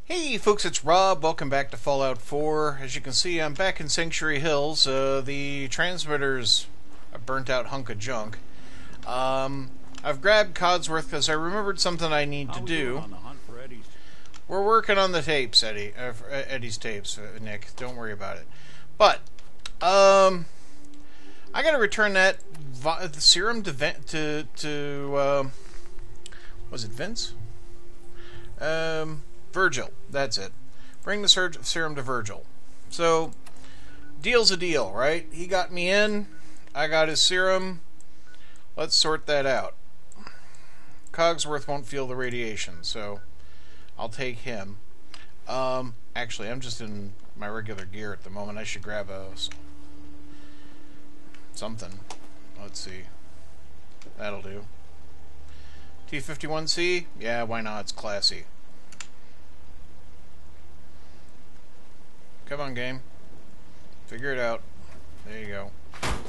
Hey folks, it's Rob. Welcome back to Fallout 4. As you can see, I'm back in Sanctuary Hills. The transmitter's a burnt out hunk of junk. I've grabbed Codsworth because I remembered something I need to do. On the hunt for Eddie's. We're working on the tapes, Eddie's tapes, Nick. Don't worry about it. But, I gotta return that the serum to was it Vince? Virgil. That's it. Bring the serum to Virgil. So, deal's a deal, right? He got me in. I got his serum. Let's sort that out. Cogsworth won't feel the radiation, so I'll take him. Actually, I'm just in my regular gear at the moment. I should grab something. Let's see. That'll do. T-51C? Yeah, why not? It's classy. Come on, game. Figure it out. There you go.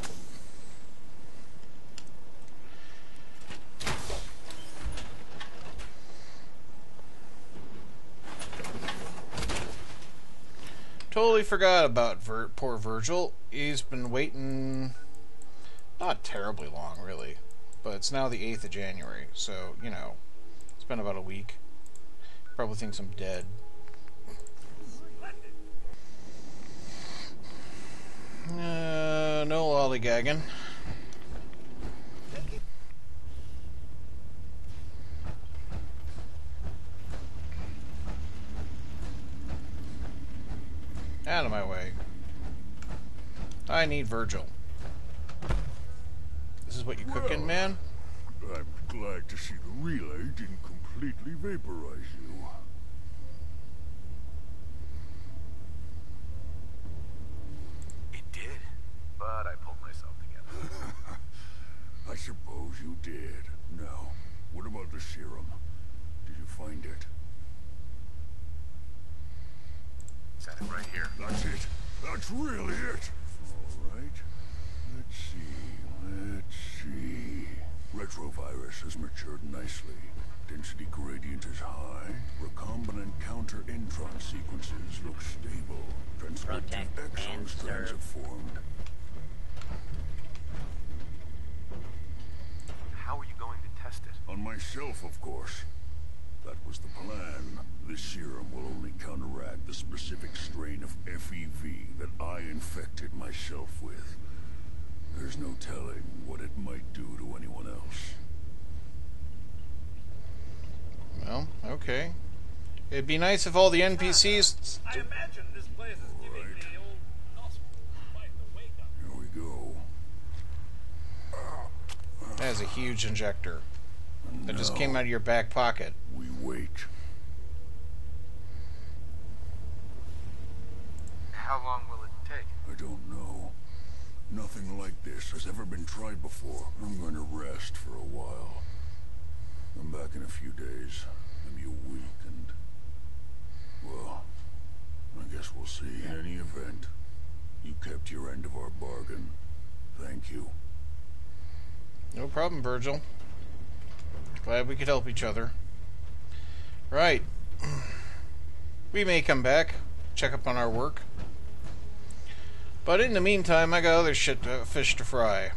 Totally forgot about poor Virgil. He's been waiting not terribly long, really. But it's now the 8th of January, so, you know, it's been about a week. Probably thinks I'm dead. No lollygagging. Out of my way. I need Virgil. This is what you cooking, man? I'm glad to see the relay didn't completely vaporize you. It did, but I pulled myself together. I suppose you did. Now, what about the serum? Did you find it? It's at it right here. That's it. That's really it. All right. Let's see. Retrovirus has matured nicely. Density gradient is high. Recombinant counter-intron sequences look stable. Transcriptive exon strands have formed. How are you going to test it? On myself, of course. That was the plan. This serum will only counteract the specific strain of FEV that I infected myself with. There's no telling what it might do to anyone else. Well, okay. It'd be nice if all the NPCs... I imagine this place is giving me the old gospel quite the wake up. Here we go. That is a huge injector. That just Now came out of your back pocket. we wait. How long will it take? I don't know. Nothing like this has ever been tried before. I'm going to rest for a while. I'm back in a few days, maybe a week, and... well, I guess we'll see. In any event, you kept your end of our bargain. Thank you. No problem, Virgil. Glad we could help each other. Right. We may come back, check up on our work. But in the meantime, I got other fish to fry.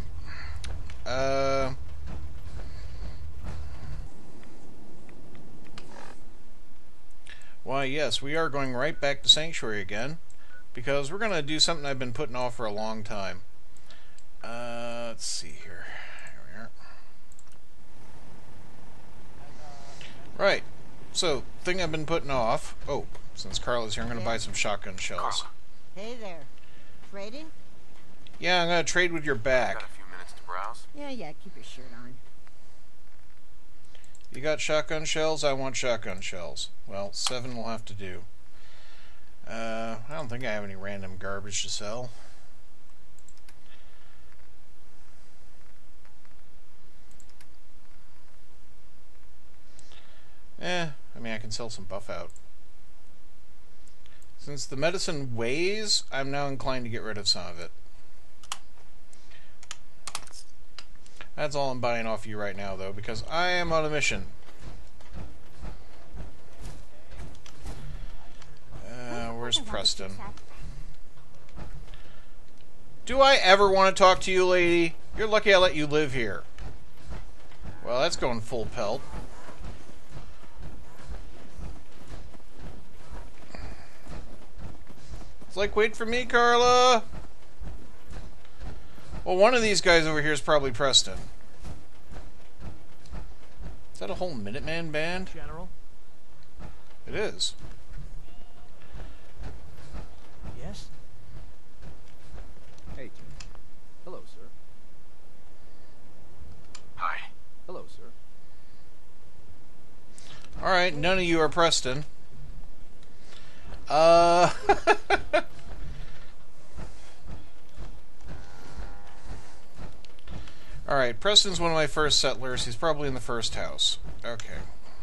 Why, yes, we are going right back to Sanctuary again, because we're going to do something I've been putting off for a long time. Let's see here. Here we are. Right. So, thing I've been putting off. Oh, since Carla's here, I'm going to buy some shotgun shells. Carla. Hey there. Trading? Yeah, I'm going to trade with your back. Got a few minutes to browse? Yeah, keep your shirt on. You got shotgun shells? I want shotgun shells. Well, 7 will have to do. I don't think I have any random garbage to sell. I mean, I can sell some buff out. Since the medicine weighs, I'm now inclined to get rid of some of it. That's all I'm buying off you right now, though, because I am on a mission. Where's I want to Preston? fix that. Do I ever want to talk to you, lady? You're lucky I let you live here. Well, that's going full pelt. It's like, wait for me, Carla. Well, one of these guys over here is probably Preston. Is that a whole Minuteman band? General? It is. Yes? Hey. Hello, sir. Hi. Hello, sir. Alright, none of you are Preston. Alright, Preston's one of my first settlers. He's probably in the first house. Okay.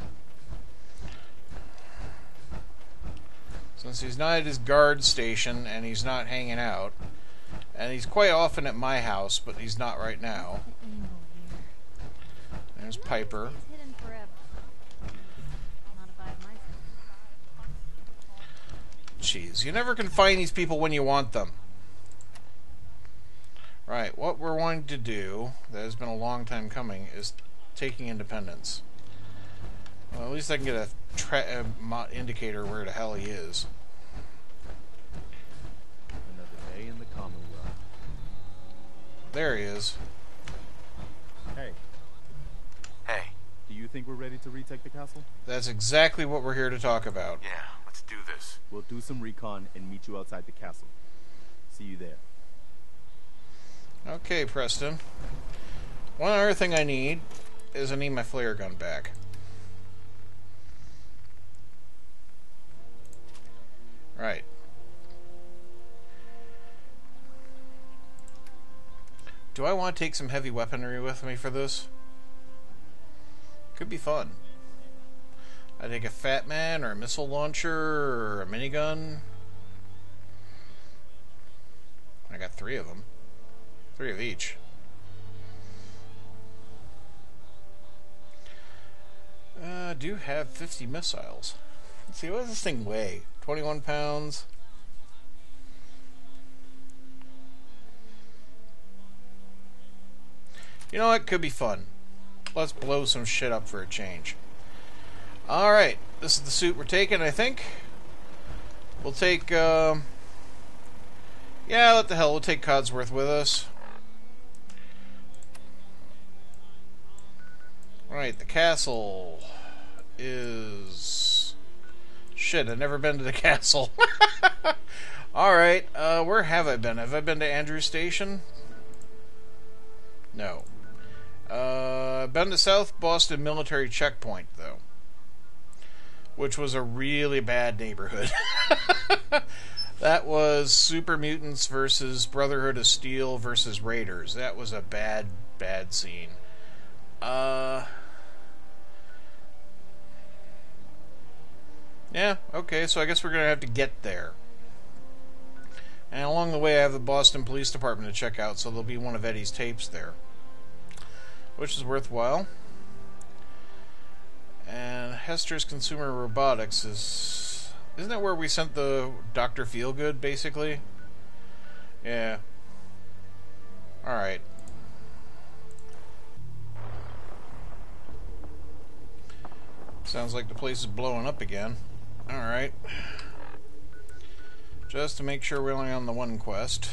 Since he's not at his guard station and he's not hanging out, and he's quite often at my house, but he's not right now. There's Piper. It's hidden forever. Not if I have my Jeez, you never can find these people when you want them. Right, what we're wanting to do, that has been a long time coming, is taking independence. Well, at least I can get a indicator where the hell he is. Another day in the Commonwealth. There he is. Hey, Hey. do you think we're ready to retake the castle? That's exactly what we're here to talk about. Yeah, let's do this. We'll do some recon and meet you outside the castle. See you there. Okay, Preston. One other thing I need is I need my flare gun back. Right. Do I want to take some heavy weaponry with me for this? Could be fun. I take a Fat Man or a missile launcher or a minigun. I got 3 of them. 3 of each. I do have 50 missiles. Let's see, what does this thing weigh? 21 pounds. You know what? Could be fun. Let's blow some shit up for a change. Alright, this is the suit we're taking, I think. We'll take, yeah, what the hell, we'll take Codsworth with us. Alright, the castle is... Shit, I've never been to the castle. Alright, where have I been? Have I been to Andrew Station? No. I've been to South Boston Military Checkpoint, though. Which was a really bad neighborhood. That was Super Mutants versus Brotherhood of Steel versus Raiders. That was a bad, bad scene. Yeah, okay, so I guess we're going to have to get there. And along the way I have the Boston Police Department to check out, so there'll be one of Eddie's tapes there. Which is worthwhile. And Hester's Consumer Robotics is... Isn't that where we sent the Dr. Feelgood, basically? Yeah. Alright. Sounds like the place is blowing up again. Alright. Just to make sure we're only on the one quest.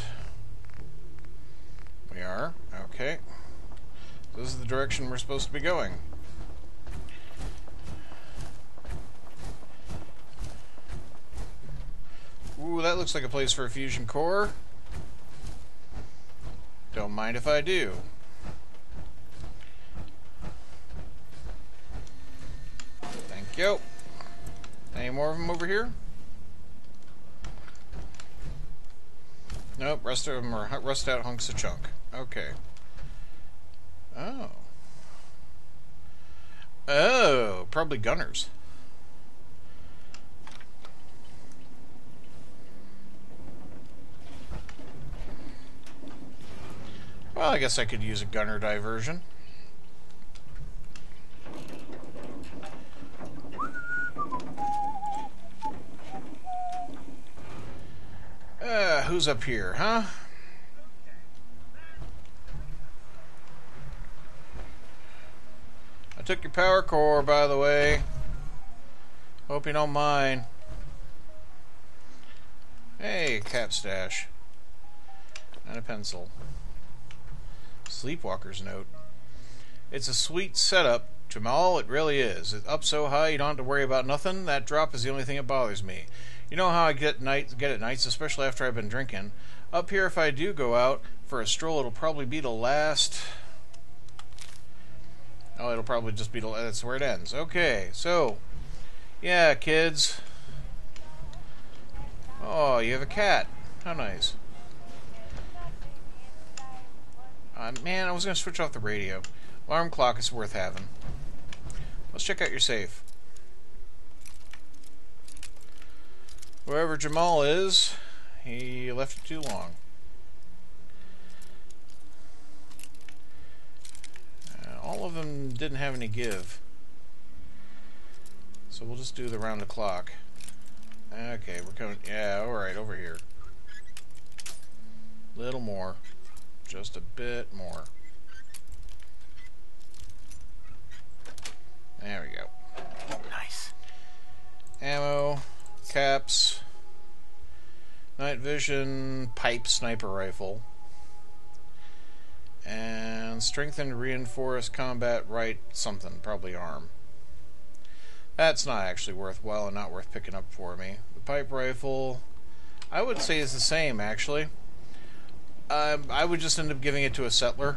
We are. Okay. This is the direction we're supposed to be going. Ooh, that looks like a place for a fusion core. Don't mind if I do. Thank you. Any more of them over here? Nope, rest of them are rust out hunks of chunk. Okay. Oh. Oh, probably gunners. Well, I guess I could use a gunner diversion. who's up here, huh? I took your power core, by the way. Hope you don't mind. Hey, cat stash. And a pencil. Sleepwalker's note. It's a sweet setup, Jamal, it really is. It's up so high you don't have to worry about nothing. That drop is the only thing that bothers me. You know how I get at nights, especially after I've been drinking. Up here, if I do go out for a stroll, it'll probably be the last... Oh, it'll probably just be the... That's where it ends. Okay, so... Yeah, kids. Oh, you have a cat. How nice. Man, I was going to switch off the radio. Alarm clock is worth having. Let's check out your safe. Wherever Jamal is, he left it too long. All of them didn't have any give. So we'll just do the round the clock. Okay, we're coming. Yeah, alright, over here. Little more. Just a bit more. There we go. Nice. Ammo, caps, night vision, pipe sniper rifle, and strengthened reinforced combat right something, probably arm. That's not actually worthwhile and not worth picking up for me. The pipe rifle, I would say is the same actually. I would just end up giving it to a settler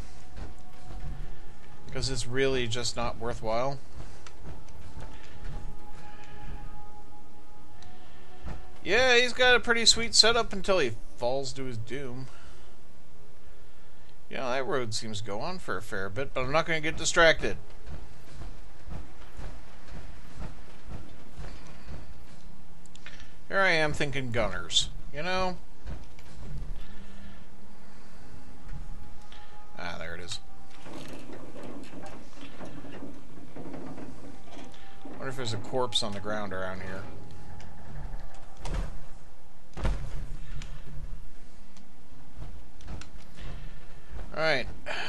because it's really just not worthwhile. Yeah, he's got a pretty sweet setup until he falls to his doom. Yeah, that road seems to go on for a fair bit, but I'm not going to get distracted. Here I am thinking gunners, you know? Ah, there it is. Wonder if there's a corpse on the ground around here. Alright.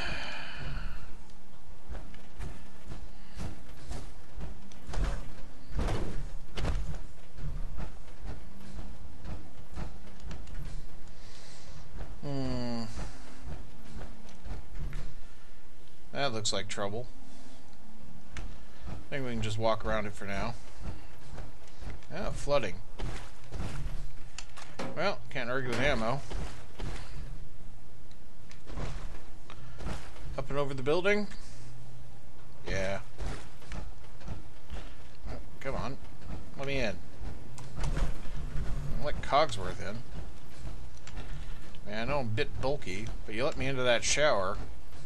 That looks like trouble. I think we can just walk around it for now. Yeah, flooding. Well, can't argue with ammo. Up and over the building? Yeah. Oh, come on. Let me in. I'll let Cogsworth in. Man, I know I'm a bit bulky, but you let me into that shower.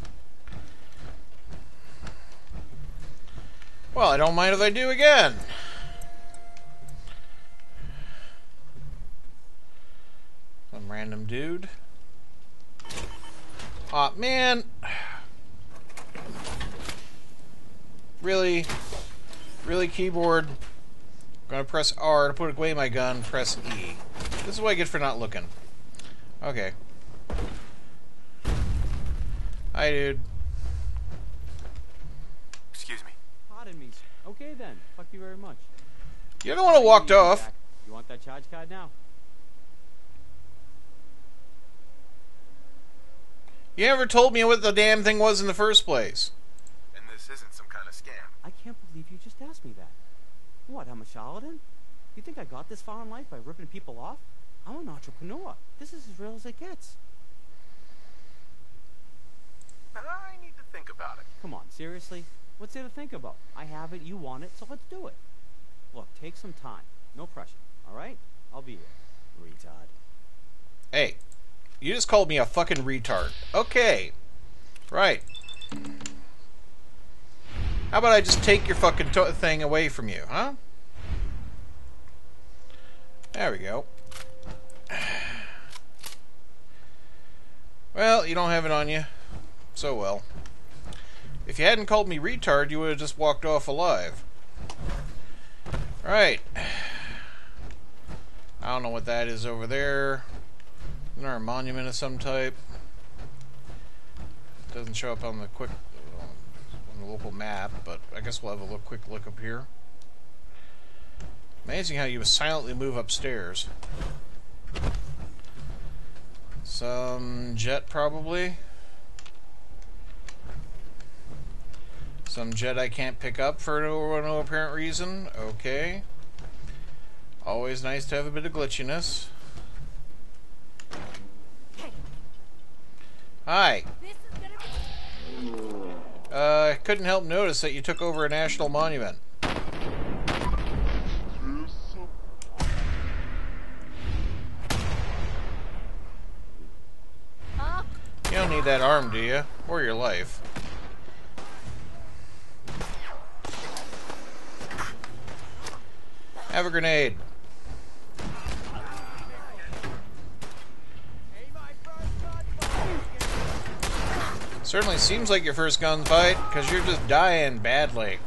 Well, I don't mind if I do again. Some random dude. Aw, man. Really? Really, keyboard? I'm gonna press R to put away my gun, press E. This is what I get for not looking. Okay. Hi, dude. Excuse me. Pardon me. Okay then. Fuck you very much. You're the one who walked off. Back. You want that charge card now? You never told me what the damn thing was in the first place. And this isn't some kind of scam. I can't believe you just asked me that. What, I'm a charlatan? You think I got this far in life by ripping people off? I'm an entrepreneur. This is as real as it gets. I need to think about it. Come on, seriously? What's there to think about? I have it, you want it, so let's do it. Look, take some time. No pressure, alright? I'll be here. Retard. Hey, you just called me a fucking retard. Okay. Right. How about I just take your fucking thing away from you, huh? There we go. Well, you don't have it on you. So well. If you hadn't called me retard, you would have just walked off alive. Right. I don't know what that is over there. Isn't there a monument of some type? Doesn't show up on the on the local map, but I guess we'll have a quick look up here. Amazing how you silently move upstairs. Some jet, probably. Some jet I can't pick up for no apparent reason. Okay. Always nice to have a bit of glitchiness. Hi. I couldn't help notice that you took over a national monument. You don't need that arm, do you? Or your life. Have a grenade. Certainly seems like your first gunfight, because you're just dying badly.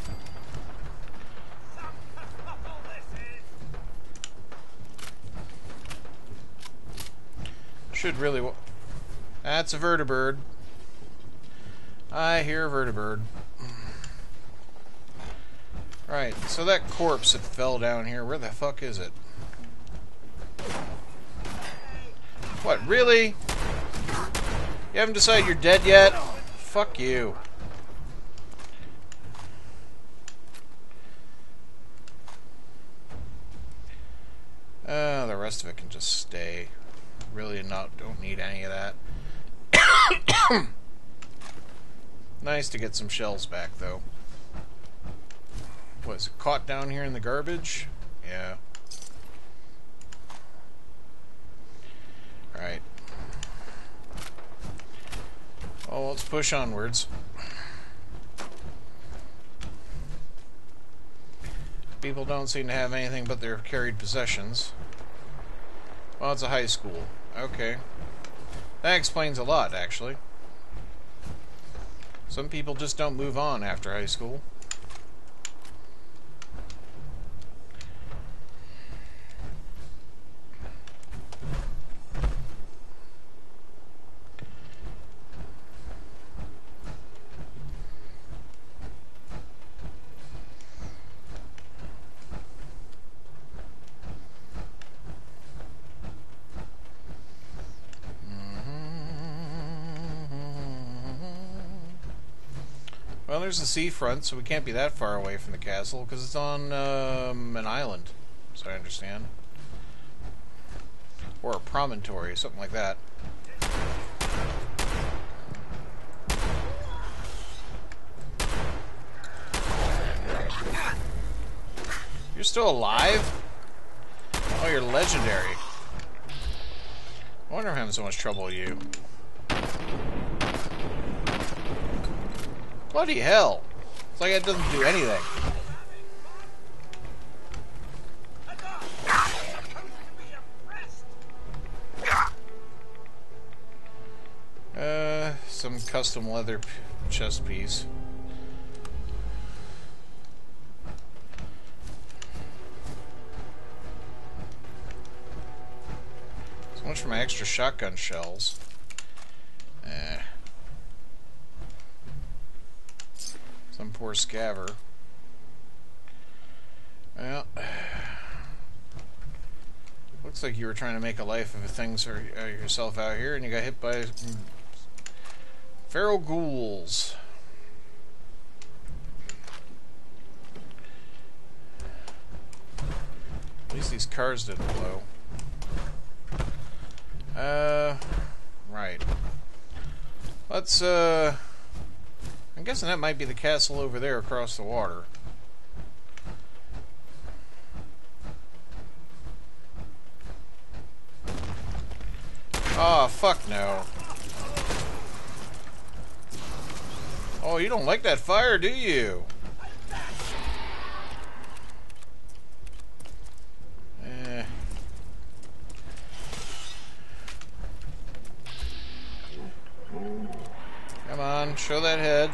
Should really... That's a vertibird. I hear a vertibird. Right, so that corpse that fell down here, where the fuck is it? What, really? You haven't decided you're dead yet? Fuck you. The rest of it can just stay. Really don't need any of that. Nice to get some shells back, though. Was it caught down here in the garbage? Yeah. Right. Oh, let's push onwards. People don't seem to have anything but their carried possessions. Well, it's a high school. Okay. That explains a lot, actually. Some people just don't move on after high school. Well, there's the seafront, so we can't be that far away from the castle, because it's on an island, so I understand. Or a promontory, something like that. You're still alive? Oh, you're legendary. I wonder I'm having so much trouble with you. Bloody hell. It's like it doesn't do anything. Some custom leather chest piece. So much for my extra shotgun shells. Some poor scaver. Well, looks like you were trying to make a life of things for yourself out here, and you got hit by feral ghouls. At least these cars didn't blow. Right. Let's, I'm guessing that might be the castle over there across the water. Oh, fuck no. Oh, you don't like that fire, do you? Come on, show that head.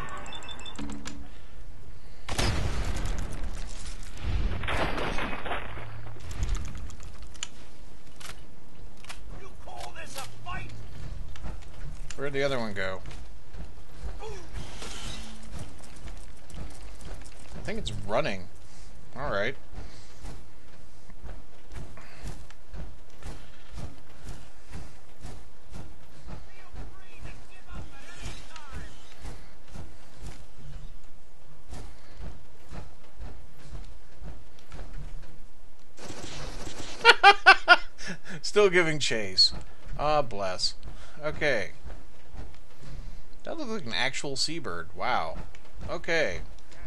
You call this a fight? Where'd the other one go? I think it's running. Alright. Still giving chase. Ah, bless. Okay. That looks like an actual seabird. Wow. Okay.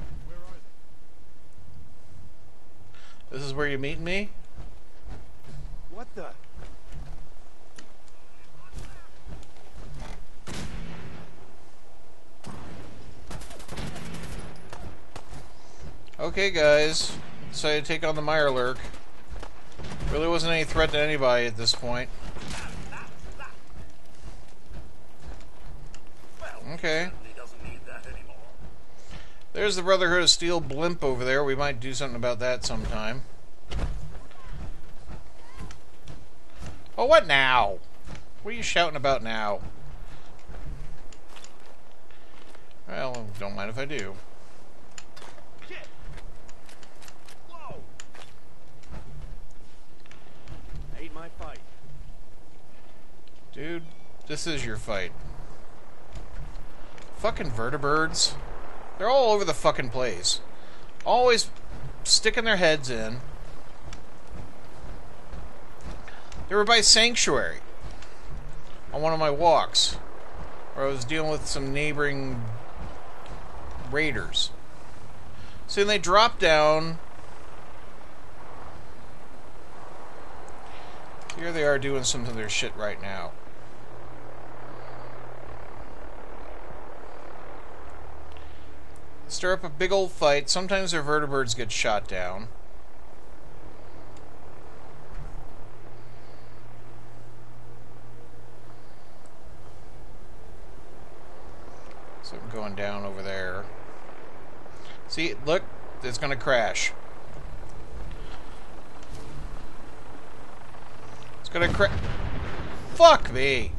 This is where you're meeting me? What the? Okay, guys. Decided to take on the Mirelurk. Really wasn't any threat to anybody at this point. Okay. There's the Brotherhood of Steel blimp over there. We might do something about that sometime. Oh, what now? What are you shouting about now? Well, don't mind if I do. Ain't my fight. Dude, this is your fight. Fucking vertibirds. They're all over the fucking place. Always sticking their heads in. They were by Sanctuary on one of my walks, where I was dealing with some neighboring raiders. So then they dropped down. Here they are doing some of their shit right now. Stir up a big old fight. Sometimes their vertibirds get shot down. Something going down over there. See, look, it's going to crash. It's going to crash. Fuck me.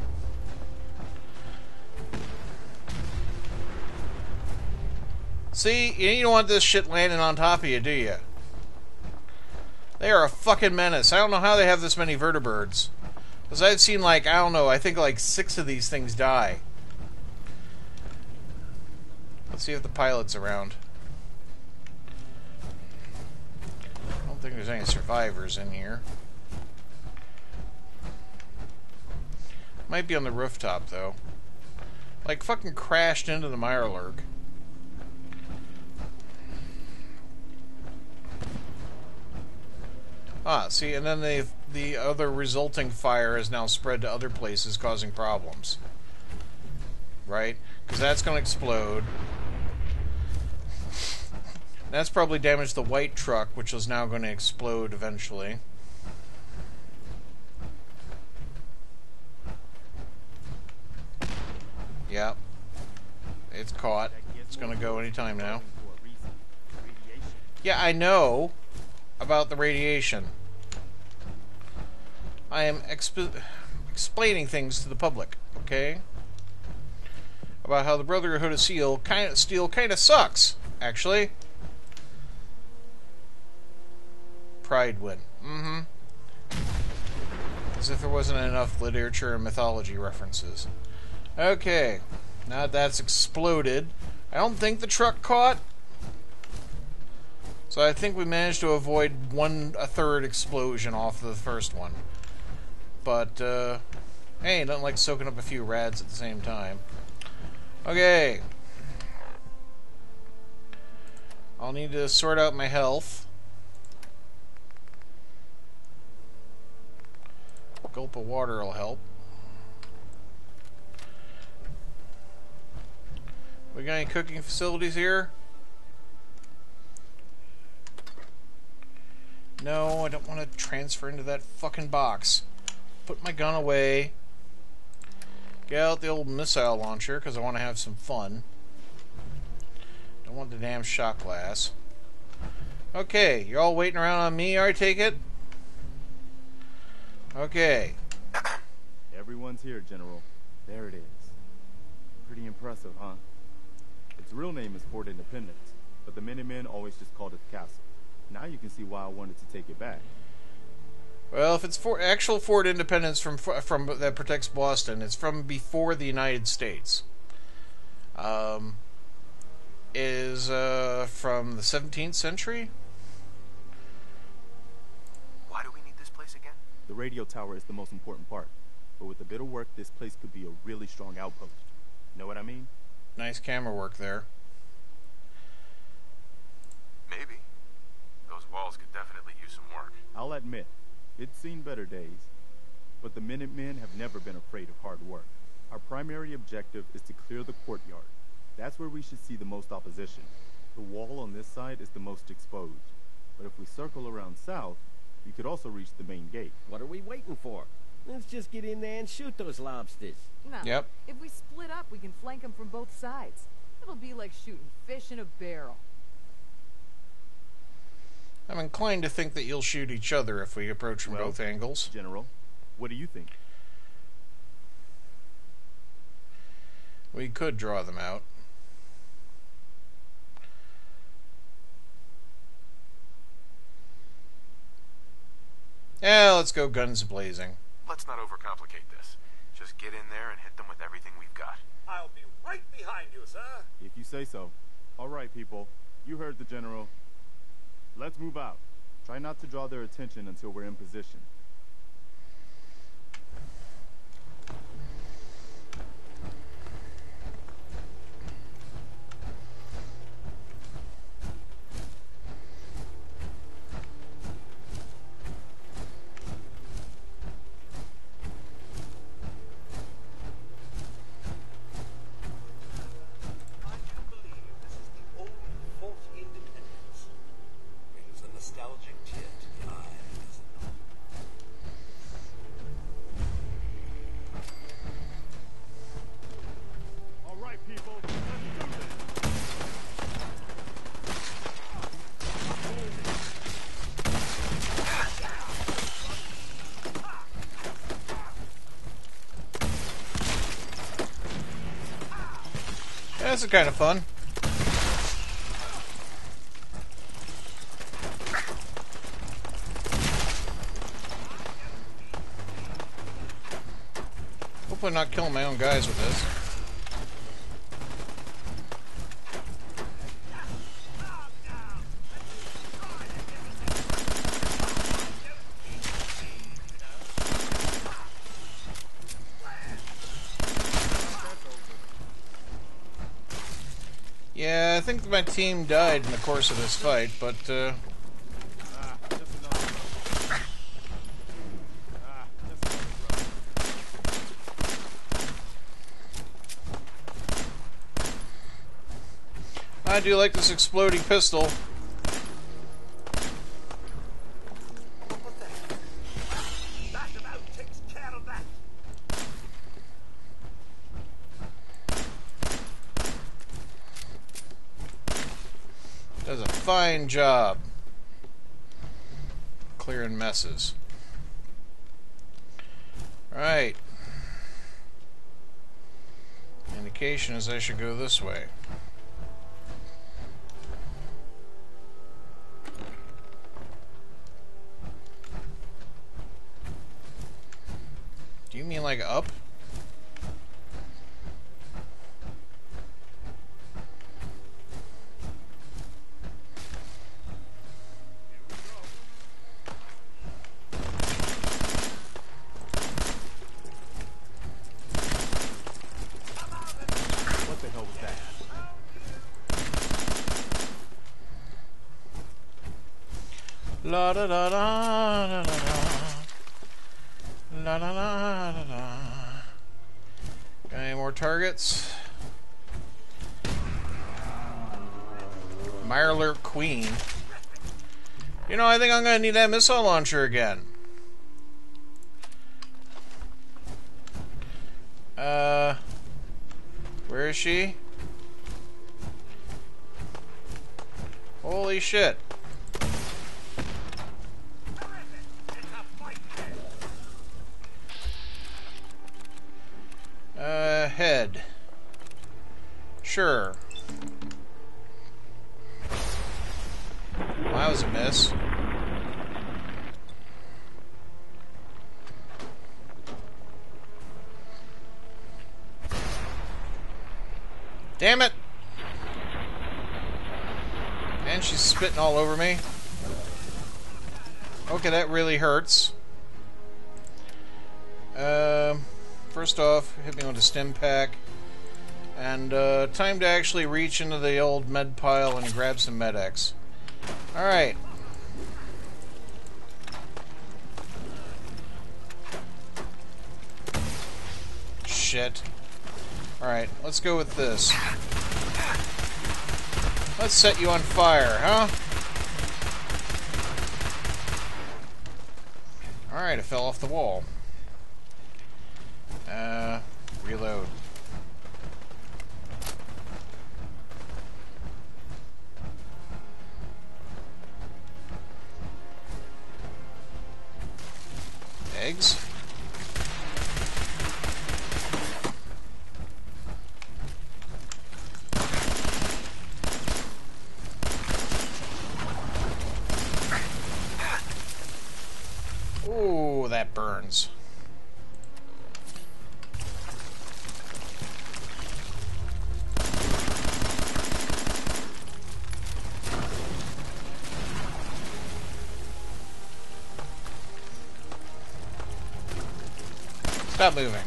See, you don't want this shit landing on top of you, do you? They are a fucking menace. I don't know how they have this many vertibirds. Because I've seen, like, I don't know, I think like 6 of these things die. Let's see if the pilot's around. I don't think there's any survivors in here. Might be on the rooftop, though. Like, fucking crashed into the Mirelurk. Ah, see, and then the other resulting fire has now spread to other places, causing problems. Right? Because that's going to explode. That's probably damaged the white truck, which is now going to explode eventually. Yep. It's caught. It's going to go anytime now. Yeah, I know about the radiation. I am explaining things to the public, okay? About how the Brotherhood of Steel kind of sucks, actually. Pride win. Mm-hmm. As if there wasn't enough literature and mythology references. Okay. Now that's exploded. I don't think the truck caught. So I think we managed to avoid a third explosion off of the first one. But, hey, nothing like soaking up a few rads at the same time. Okay. I'll need to sort out my health. A gulp of water will help. We got any cooking facilities here? No, I don't want to transfer into that fucking box. Put my gun away. Get out the old missile launcher, because I want to have some fun. Don't want the damn shot glass. Okay, you're all waiting around on me, I take it? Okay. Everyone's here, General. There it is. Pretty impressive, huh? Its real name is Fort Independence, but the Minutemen always just called it the castle. Now you can see why I wanted to take it back. Well, if it's actual Fort Independence from that protects Boston, it's from before the United States. Is from the 17th century. Why do we need this place again? The radio tower is the most important part, but with a bit of work, this place could be a really strong outpost. Know what I mean? Nice camera work there. Maybe. Those walls could definitely use some work. I'll admit, it's seen better days, but the Minutemen have never been afraid of hard work. Our primary objective is to clear the courtyard. That's where we should see the most opposition. The wall on this side is the most exposed. But if we circle around south, we could also reach the main gate. What are we waiting for? Let's just get in there and shoot those lobsters. No. Yep. If we split up, we can flank them from both sides. It'll be like shooting fish in a barrel. I'm inclined to think that you'll shoot each other if we approach from both angles. General, what do you think? We could draw them out. Yeah, let's go guns blazing. Let's not overcomplicate this. Just get in there and hit them with everything we've got. I'll be right behind you, sir. If you say so. All right, people. You heard the general. Let's move out. Try not to draw their attention until we're in position. I do believe this is the old Fort Independence. Brings a nostalgic tear to the eye, does it not? All right, people. Let's do this. Yeah, this is kind of fun. Hopefully not killing my own guys with this. Yeah, I think my team died in the course of this fight, but Just another. Just another. I do like this exploding pistol. What the heck? That about takes care of that. Does a fine job clearing messes. Right. Indication is I should go this way. Do you mean like up? What the hell was that? La da da da da da da. La da da da da. Got any more targets? Mirelurk Queen. You know, I think I'm gonna need that missile launcher again. Where is she? Holy shit. Head. Sure. Well, that was a miss. Damn it! And she's spitting all over me. Okay, that really hurts. First off, hit me with a stim pack. And time to actually reach into the old med pile and grab some Med-X. Alright. Shit. Alright, let's go with this. Let's set you on fire, huh? Alright, it fell off the wall. Reload. Eggs? Ooh, that burns. Stop moving.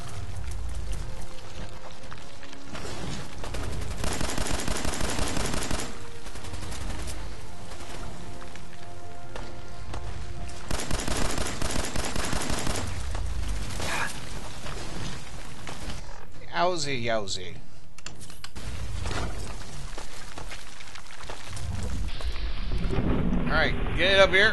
Yowzy, yowzy. Alright, get it up here.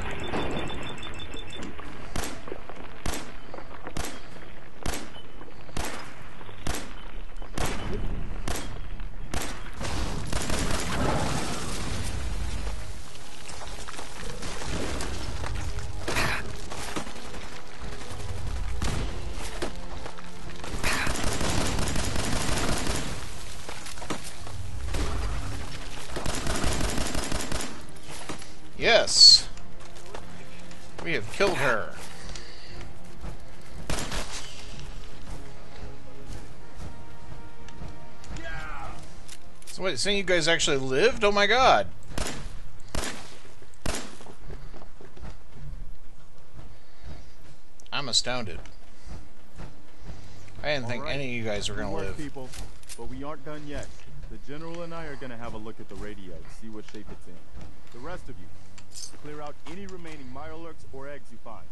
Yes, we have killed her. So wait, saying you guys actually lived? Oh my god. I'm astounded. I didn't think any of you guys were gonna live. People, but we aren't done yet. The General and I are gonna have a look at the radio, see what shape it's in. The rest of you, clear out any remaining Mirelurks or eggs you find.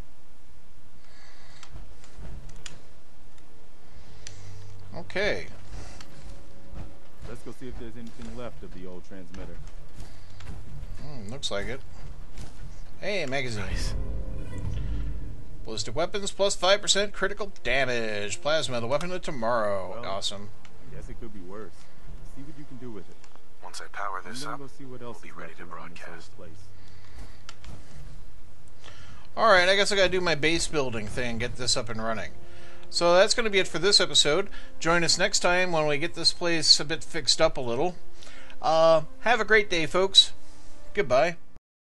Okay. Let's go see if there's anything left of the old transmitter. Looks like it. Hey, magazine. Nice. Ballistic weapons plus 5% critical damage. Plasma, the weapon of tomorrow. Well, awesome. I guess it could be worse. See what you can do with it. Once I power this up, go see what else we'll be ready to broadcast. Alright, I guess I gotta do my base building thing, get this up and running. So that's going to be it for this episode. Join us next time when we get this place a bit fixed up a little. Have a great day, folks. Goodbye.